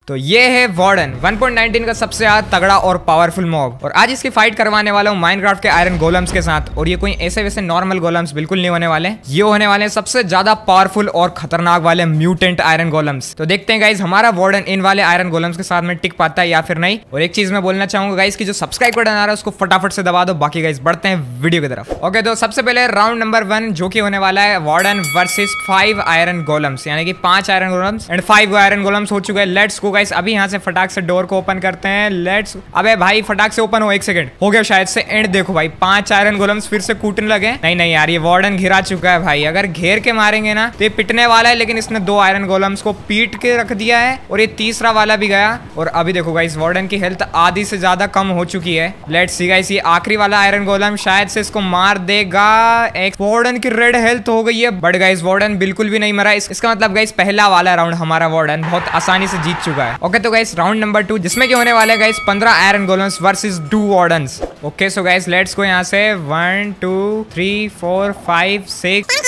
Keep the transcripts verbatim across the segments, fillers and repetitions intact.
तो ये है वार्डन वन पॉइंट नाइनटीन का सबसे ज्यादा तगड़ा और पावरफुल मॉब, और आज इसकी फाइट करवाने वाला हूँ माइनक्राफ्ट के आयरन गोलम्स के साथ। और ये कोई ऐसे वैसे नॉर्मल गोलम्स बिल्कुल नहीं होने वाले, ये होने वाले सबसे ज्यादा पावरफुल और खतरनाक वाले म्यूटेंट आयरन गोलम्स। तो देखते हैं गाइज हमारा वार्डन इन वाले आयरन गोलम्स के साथ में टिक पाता है या फिर नहीं। और एक चीज मैं बोलना चाहूंगा गाइज की जो सब्सक्राइब बटन आ रहा है उसको फटाफट से दबा दो। बाकी गाइज बढ़ते हैं वीडियो की तरफ। ओके, तो सबसे पहले राउंड नंबर वन जो कि होने वाला है warden versus five iron golems, यानी कि पांच iron golems and five iron golems हो चुके हैं। लेट्स गो गाइज, अभी यहाँ से फटाक से डोर को ओपन करते हैं। लेट्स, अबे भाई फटाक से ओपन हो, एक सेकंड हो गया शायद से। एंड देखो भाई पांच आयरन गोलम्स फिर से कूटने लगे। नहीं नहीं यार, ये वार्डन घिरा चुका है भाई, अगर घेर के मारेंगे ना तो ये पिटने वाला है, लेकिन इसने दो आयरन गोलम्स को पीट के रख दिया है और ये तीसरा वाला भी गया। और अभी देखो गाइस वार्डन की हेल्थ आधी से ज्यादा कम हो चुकी है। लेट्स सी गाइस, ये आखिरी वाला आयरन गोलम शायद से इसको मार देगा। एक वार्डन की रेड हेल्थ हो गई है, बट गाइस वार्डन बिल्कुल भी नहीं मरा। इस, इसका मतलब गाइस पहला वाला राउंड हमारा वार्डन बहुत आसानी से जीत चुका है। ओके, तो गाइस राउंड नंबर टू जिसमें क्या होने वाला है गाइस पंद्रह iron golems versus two wardens. Okay so guys let's go यहाँ से one two three four five six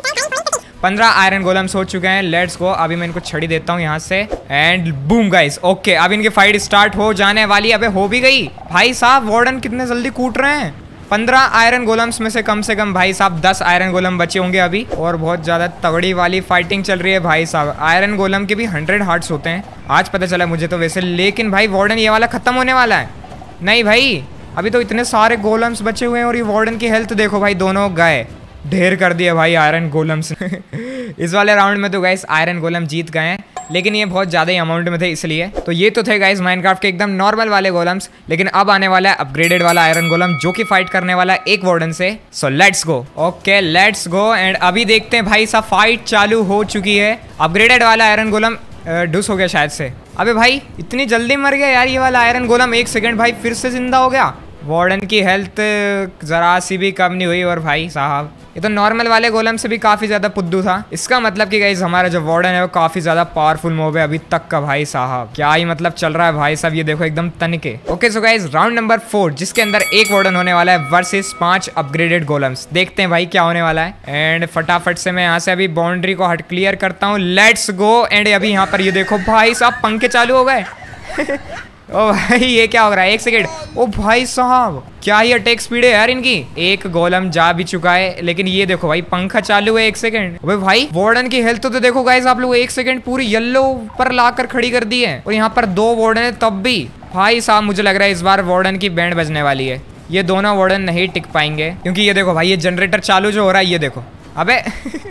पंद्रह आयरन गोलम्स हो चुके हैं। लेट्स गो, अभी मैं इनको छड़ी देता हूँ यहाँ से एंड बूम गाइस। ओके, अब इनकी फाइट स्टार्ट हो जाने वाली। अबे हो भी गई भाई साहब, वार्डन कितने जल्दी कूट रहे हैं। पंद्रह आयरन गोलम्स में से कम से कम भाई साहब दस आयरन गोलम बचे होंगे अभी, और बहुत ज्यादा तगड़ी वाली फाइटिंग चल रही है भाई साहब। आयरन गोलम के भी हंड्रेड हार्ट्स होते हैं, आज पता चला मुझे तो वैसे। लेकिन भाई वार्डन ये वाला खत्म होने वाला है। नहीं भाई, अभी तो इतने सारे गोलम्स बचे हुए हैं और ये वार्डन की हेल्थ देखो भाई, दोनों गए, ढेर कर दिया भाई आयरन गोलम्स इस वाले राउंड में तो गाइस आयरन गोलम जीत गए हैं, लेकिन ये बहुत ज्यादा अमाउंट में थे इसलिए। तो ये तो थे गाइस माइनक्राफ्ट के एकदम नॉर्मल वाले गोलम्स, लेकिन अब आने वाला है अपग्रेडेड वाला आयरन गोलम जो कि फाइट करने वाला है एक वार्डन से। So let's go. Okay let's go, and अभी देखते हैं भाई साहब फाइट चालू हो चुकी है। अपग्रेडेड वाला आयरन गोलम डूस हो गया शायद से। अबे भाई इतनी जल्दी मर गया यार ये वाला आयरन गोलम, एक सेकंड भाई फिर से जिंदा हो गया। वार्डन की हेल्थ जरा सी भी कम नहीं हुई, और भाई साहब ये तो नॉर्मल वाले गोलम से भी काफी ज्यादा पुद्दू था। इसका मतलब कि गाइस हमारा जो वार्डन है वो काफी ज्यादा पावरफुल मॉब है अभी तक का भाई साहब। क्या ही मतलब चल रहा है भाई साहब, ये देखो एकदम तनिके। Okay so guys round number four जिसके अंदर एक वार्डन होने वाला है वर्सेस पांच अपग्रेडेड गोलम्स। देखते हैं भाई क्या होने वाला है। एंड फटाफट से मैं यहाँ से अभी बाउंड्री को हट क्लियर करता हूँ। Let's go. एंड अभी यहाँ पर ये देखो भाई साहब पंखे चालू हो गए ओ भाई ये क्या हो रहा है, एक सेकेंड। ओ भाई साहब क्या ही अटैक स्पीड है यार इनकी। एक गोलम जा भी चुका है, लेकिन ये देखो भाई पंखा चालू है, एक सेकंड। अबे भाई वार्डन की हेल्थ तो, तो देखो गाइस आप लोग, एक सेकंड पूरी येलो पर लाकर खड़ी कर दी है, और यहाँ पर दो वार्डन है तब भी। भाई साहब मुझे लग रहा है इस बार वार्डन की बैंड बजने वाली है। ये दोनों वार्डन नहीं टिक पाएंगे, क्योंकि ये देखो भाई ये जनरेटर चालू जो हो रहा है, ये देखो। अबे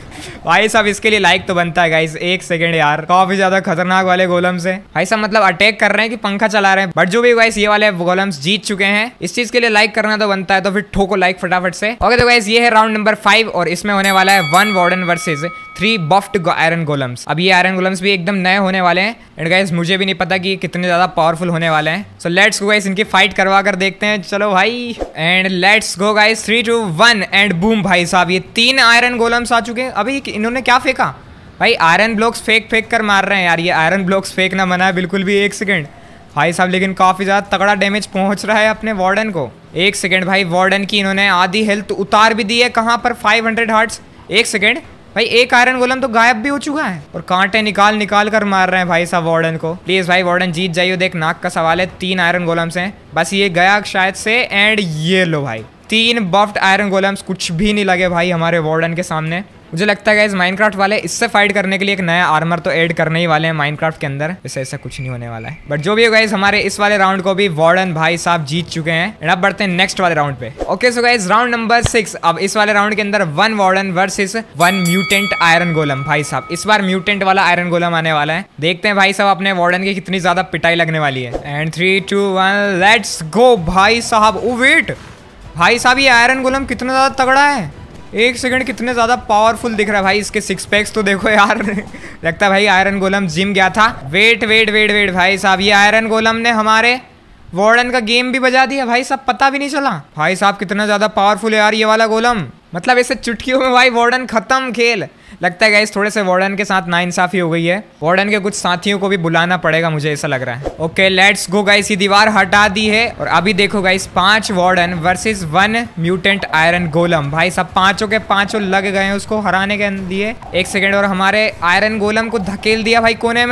भाई साहब इसके लिए लाइक तो बनता है गाइस। एक सेकंड यार, काफी ज्यादा खतरनाक वाले गोलम्स है भाई साहब, मतलब अटैक कर रहे हैं कि पंखा चला रहे हैं। बट जो भी गाइस ये वाले गोलम्स जीत चुके हैं, इस चीज के लिए लाइक करना तो बनता है, तो फिर ठोको लाइक फटाफट से। ओके तो गाइस ये है राउंड नंबर फाइव, और इसमें होने वाला है one warden versus three buffed iron golems. अब ये आयरन गोलम्स भी एकदम नए होने वाले हैं, एंड गाइस मुझे भी नहीं पता कि कितने ज्यादा पावरफुल होने वाले हैं। सो लेट्स गो गाइस, इनकी फाइट करवा कर देखते हैं। चलो भाई, and let's go guys, three two one and boom. भाई साहब ये तीन आयरन गोलम्स आ चुके हैं। अभी इन्होंने क्या फेंका भाई, आयरन ब्लॉक्स फेंक फेंक कर मार रहे हैं यार। ये आयरन ब्लॉक्स फेंकना मना है बिल्कुल भी, एक सेकंड भाई साहब, लेकिन काफी ज्यादा तगड़ा डैमेज पहुंच रहा है अपने वार्डन को। एक सेकंड भाई, वार्डन की इन्होंने आधी हेल्थ उतार भी दी है। कहां पर फाइव हंड्रेड हार्ट्स। एक सेकंड भाई, एक आयरन गोलम तो गायब भी हो चुका है, और कांटे निकाल निकाल कर मार रहे हैं भाई साहब वार्डन को। प्लीज भाई वार्डन जीत जाइए, देख नाक का सवाल है। तीन आयरन गोलम्स हैं बस, ये गया शायद से। एंड ये लो भाई तीन बफ्ड आयरन गोलम्स, कुछ भी नहीं लगे भाई हमारे वार्डन के सामने। मुझे लगता है गाइस माइनक्राफ्ट वाले इससे फाइट करने के लिए एक नया आर्मर तो ऐड करने ही वाले हैं माइनक्राफ्ट के अंदर। इससे ऐसा कुछ नहीं होने वाला है, बट जो भी है गाइस हमारे इस वाले राउंड को भी वार्डन भाई साहब जीत चुके हैं। एंड अब बढ़ते हैं नेक्स्ट वाले राउंड पे। Okay so guys round number six. अब इस वाले राउंड के अंदर one warden versus one mutant iron golem. भाई साहब इस बार म्यूटेंट वाला आयरन गोलम आने वाला है। देखते हैं भाई साहब अपने वार्डन की कितनी ज्यादा पिटाई लगने वाली है। And three two one let's go. भाई साहब ओ वेट, भाई साहब ये आयरन गोलम कितना ज्यादा तगड़ा है। एक सेकंड, कितने ज्यादा पावरफुल दिख रहा है भाई, इसके सिक्स पैक्स तो देखो यार लगता है भाई आयरन गोलम जिम गया था। वेट वेट वेट वेट भाई साहब, ये आयरन गोलम ने हमारे वार्डन का गेम भी बजा दिया भाई साहब, पता भी नहीं चला। भाई साहब कितना ज्यादा पावरफुल है यार ये वाला गोलम, मतलब ऐसे चुटकियों में भाई वार्डन खत्म खेल। लगता है गाइस थोड़े से वार्डन के साथ नाइंसाफी हो गई है। वार्डन के कुछ साथियों को भी बुलाना पड़ेगा, मुझे ऐसा लग रहा है। ओके लेट्स गो गाइस, ये दीवार हटा दी है, और अभी देखो गाइस पांच warden versus one mutant iron golem. भाई सब पांचों के पांचों लग गए हैं उसको हराने के लिए। एक सेकेंड, और हमारे आयरन गोलम को धकेल दिया भाई कोने में।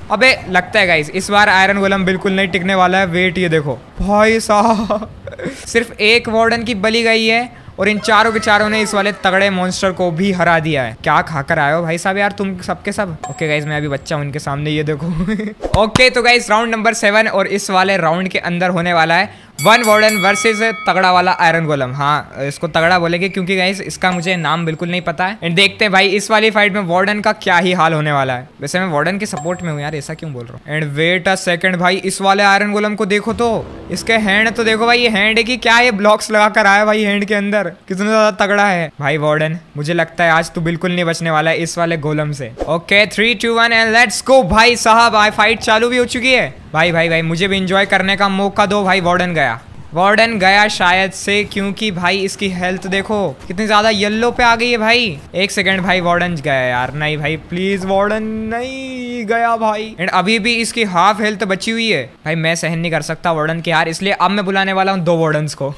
अबे लगता है गाइस इस बार आयरन गोलम बिल्कुल नहीं टिकने वाला है। वेट ये देखो भाई साहब सिर्फ एक वार्डन की बलि गई है और इन चारों के चारों ने इस वाले तगड़े मॉन्स्टर को भी हरा दिया है। क्या खाकर आए हो भाई साहब यार तुम सबके सब। ओके गाइस मैं अभी बच्चा हूं उनके सामने, ये देखो ओके तो गाइस राउंड नंबर सेवन और इस वाले राउंड के अंदर होने वाला है वन वार्डन वर्सेस तगड़ा वाला आयरन गोलम। हाँ इसको तगड़ा बोलेंगे क्योंकि गाइस इसका मुझे नाम बिल्कुल नहीं पता है। एंड देखते हैं भाई इस वाली फाइट में वार्डन का क्या ही हाल होने वाला है। वैसे मैं वार्डन के सपोर्ट में हूँ यार, ऐसा क्यों बोल रहा हूँ। एंड वेट अ सेकंड भाई इस वाले आयरन गोलम को देखो तो, इसके हैंड तो देखो भाई, ये हैंड है कि क्या ये ब्लॉक्स लगा कर आया भाई हैंड के अंदर, कितना ज्यादा तगड़ा है भाई वार्डन। मुझे लगता है आज तू बिल्कुल नहीं बचने वाला है इस वाले गोलम से। Okay three two one and let's go भाई साहब। आई फाइट चालू भी हो चुकी है भाई भाई भाई मुझे भी इंजॉय करने का मौका दो भाई। वार्डन गया, वार्डन गया शायद से, क्योंकि भाई इसकी हेल्थ देखो कितनी ज्यादा येलो पे आ गई है भाई। एक सेकंड भाई वार्डन गया यार, नहीं भाई प्लीज वार्डन नहीं गया भाई। एंड अभी भी इसकी हाफ हेल्थ बची हुई है भाई, मैं सहन नहीं कर सकता वार्डन के हार, इसलिए अब मैं बुलाने वाला हूँ दो वार्डन्स को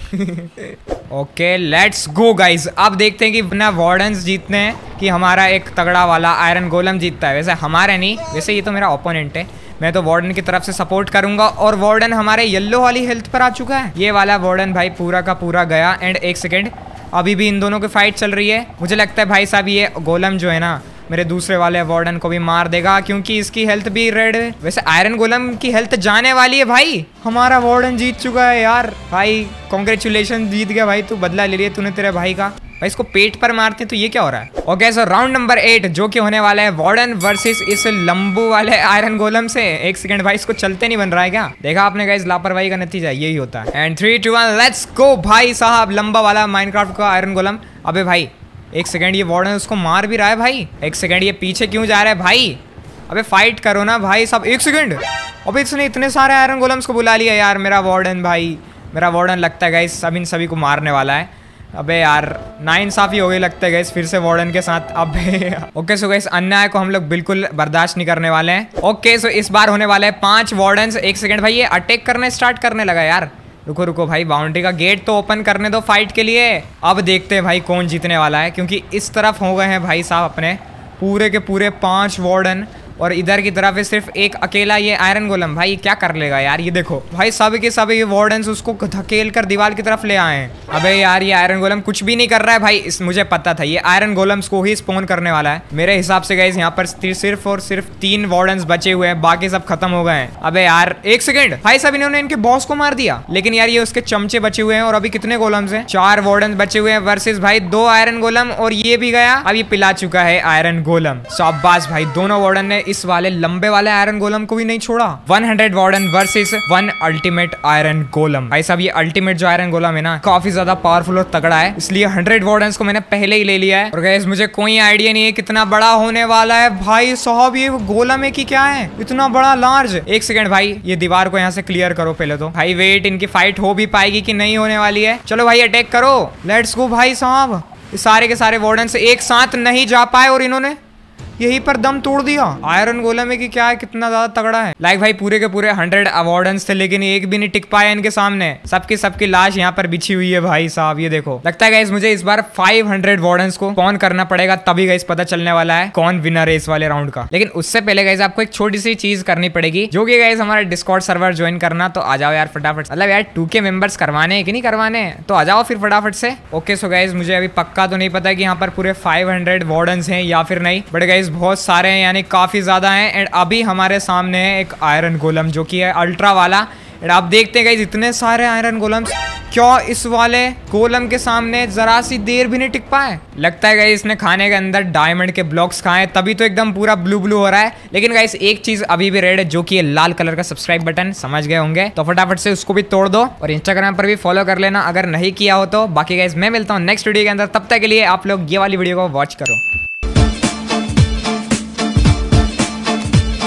ओके लेट्स गो गाइज। अब देखते हैं कि ना वार्डन्स जीतते हैं कि हमारा एक तगड़ा वाला आयरन गोलम जीतता है। वैसे हमारे नहीं, वैसे ये तो मेरा ओपोनेंट है, मैं तो वार्डन की तरफ से सपोर्ट करूंगा। और वार्डन हमारे येलो वाली हेल्थ पर आ चुका है, ये वाला वार्डन भाई पूरा का पूरा गया। एंड एक सेकेंड अभी भी इन दोनों की फाइट चल रही है। मुझे लगता है भाई साहब ये गोलम जो है ना मेरे दूसरे वाले वार्डन को भी मार देगा, क्योंकि इसकी हेल्थ भी रेड है। वैसे आयरन गोलम की हेल्थ जाने वाली है भाई, हमारा वार्डन जीत चुका है यार। भाई कॉन्ग्रेचुलेशन, जीत गया भाई तू, बदला ले लिया तूने तेरे भाई का। भाई इसको पेट पर मारते तो ये क्या हो रहा है। Okay so round number eight जो कि होने वाला है वार्डन वर्सेस इस लंबू वाले आयरन गोलम से। एक सेकंड भाई इसको चलते नहीं बन रहा है क्या, देखा आपने गाइस लापरवाही का नतीजा यही होता है। And three two one let's go भाई साहब, लंबा वाला माइनक्राफ्ट का आयरन गोलम। अबे भाई एक सेकंड ये वार्डन उसको मार भी रहा है भाई, एक सेकंड ये पीछे क्यों जा रहा है भाई। अबे फाइट करो ना भाई साहब, एक सेकंड। अबे इसने इतने सारे आयरन गोलम्स को बुला लिया यार मेरा वार्डन भाई, मेरा वार्डन लगता है गाइस सब इन सभी को मारने वाला है। अबे यार नाइंसाफी हो गई लगता है गाइस फिर से वार्डन के साथ। अबे ओके सो गाइस अन्याय को हम लोग बिल्कुल बर्दाश्त नहीं करने वाले हैं। ओके सो इस बार होने वाले हैं पांच वार्डन्स। एक सेकंड भाई ये अटैक करने स्टार्ट करने लगा यार, रुको रुको भाई बाउंड्री का गेट तो ओपन करने दो फाइट के लिए। अब देखते हैं भाई कौन जीतने वाला है, क्योंकि इस तरफ हो गए हैं भाई साहब अपने पूरे के पूरे पांच वार्डन और इधर की तरफ है सिर्फ एक अकेला ये आयरन गोलम। भाई क्या कर लेगा यार, ये देखो भाई सब के सब ये वार्डन्स उसको धकेल कर दीवार की तरफ ले आए हैं। अबे यार ये आयरन गोलम कुछ भी नहीं कर रहा है भाई, इस मुझे पता था ये आयरन गोलम्स को ही स्पॉन करने वाला है। मेरे हिसाब से गाइस यहाँ पर सिर्फ और सिर्फ तीन वार्डन्स बचे हुए हैं, बाकी सब खत्म हो गए हैं। अबे यार एक सेकंड भाई साहब इन्होंने इनके बॉस को मार दिया, लेकिन यार ये उसके चमचे बचे हुए हैं। और अभी कितने गोलम्स हैं, चार वार्डन्स बचे हुए हैं वर्सेस भाई दो आयरन गोलम, और ये भी गया। अब ये पिला चुका है आयरन गोलम। शाबाश भाई दोनों वार्डन ने इस वाले लंबे वाले आयरन गोलम को भी नहीं छोड़ा। Hundred warden versus one ultimate iron golem. भाई साहब ये अल्टीमेट जो आयरन गोलम है ना काफी ज्यादा पावरफुल और तगड़ा है, इसलिए हंड्रेड वार्डन्स को मैंने पहले ही ले लिया है। और गाइस मुझे कोई आइडिया नहीं है कितना बड़ा होने वाला है भाई साहब ये गोलम है कि क्या है इतना बड़ा लार्ज। एक सेकंड भाई ये दीवार को यहाँ से क्लियर करो पहले तो। भाई वेट इनकी फाइट हो भी पाएगी कि नहीं होने वाली है। चलो भाई अटैक करो, लेट्स गो भाई साहब। सारे के सारे वार्डन्स एक साथ नहीं जा पाए और इन्होंने यहीं पर दम तोड़ दिया। आयरन गोलम है कि क्या है, कितना ज्यादा तगड़ा है। लाइक भाई पूरे के पूरे हंड्रेड अवार्डेंस थे, लेकिन एक भी नहीं टिक पाया इनके सामने। सबकी सबकी लाश यहाँ पर बिछी हुई है भाई साहब, ये देखो। लगता है गाइस मुझे इस बार फाइव हंड्रेड वार्डन्स को कौन करना पड़ेगा, तभी गाइस पता चलने वाला है कौन विनर है इस वाले राउंड का। लेकिन उससे पहले गाइस आपको एक छोटी सी चीज करनी पड़ेगी, जो कि गाइस हमारा डिस्कॉर्ड सर्वर ज्वाइन करना। तो आ जाओ यार फटाफट, मतलब यार टू के मेंबर्स करवाने हैं कि नहीं करवाने, तो आ जाओ फिर फटाफट से। ओके सो गाइस मुझे अभी पक्का तो नहीं पता कि यहाँ पर पूरे फाइव हंड्रेड वार्डन्स हैं या फिर नहीं, बट गाइस बहुत सारे हैं, यानी काफी ज्यादा हैं। एंड अभी हमारे सामने है एक आयरन गोलम जो कि है अल्ट्रा वाला। एंड आप देखते हैं गाइस इतने सारे आयरन गोलम्स, क्या इस वाले गोलम के सामने जरा सी देर भी नहीं टिक पाए। लगता है गाइस इसने खाने के अंदर डायमंड के ब्लॉक्स खाए, तभी तो एकदम पूरा ब्लू ब्लू हो रहा है। लेकिन गाइस एक चीज अभी भी रेड है, जो कि है लाल कलर का सब्सक्राइब बटन, समझ गए होंगे। तो फटाफट से उसको भी तोड़ दो और इंस्टाग्राम पर भी फॉलो कर लेना अगर नहीं किया हो तो। बाकी गाइस मैं मिलता हूँ नेक्स्ट वीडियो के अंदर, तब तक के लिए आप लोग ये वाली वीडियो को वॉच करो।